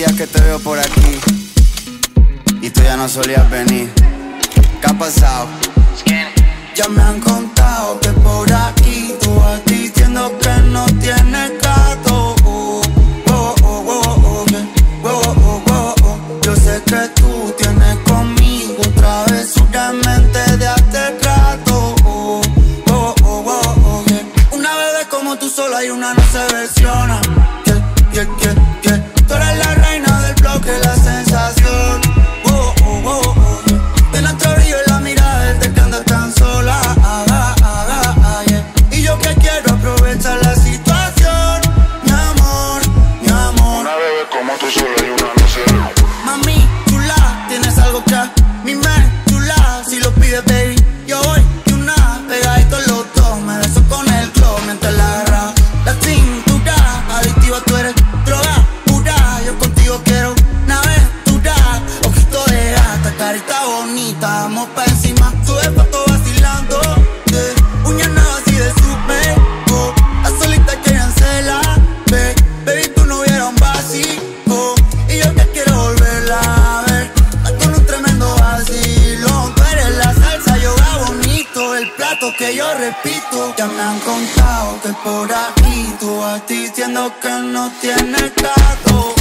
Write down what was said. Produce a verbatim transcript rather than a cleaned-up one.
días que te veo por aquí y tú ya no solías venir. ¿Qué ha pasado? Ya me han contado que por aquí tú vas diciendo que no tienes gato. Oh, oh, oh, oh, oh, oh, oh, oh, oh. Yo sé que tú tienes conmigo travesura en mente de hace rato. Oh, oh, oh, oh, oh, yeah. Una bebé como tú sola y una no se versiona. Yeah, yeah, yeah, yeah. Tú eres la reina del bloque, la sensación. Oh, oh, oh, oh, yeah. De nuestro brillo en la mirada desde que andas tan sola. Ah, ah, ah, ah, yeah. Y yo que quiero aprovechar la situación. Mi amor, mi amor. Una bebé como tú sola y una no se. Mami, chula, tienes algo que a mí me chula. Si lo pides, baby, yo voy de una. Pegaditos los dos, me beso con el glow mientras la agarra la cintura. Adictiva, tú eres droga pura. Yo contigo quiero una aventura. Ojito de gata, carita bonita, vamos pa' encima. Sube foto vacilando, yeah. Uñas nuevas así de super. Oh, las solitas quieren cela, ve. Baby, tú no hubieras un básico. Y yo que quiero volverla a ver. Estás con un tremendo vacilón. Tú eres la salsa, yoga bonito. El plato que yo repito. Ya me han contado que por aquí tú vas diciendo que no tienes gato.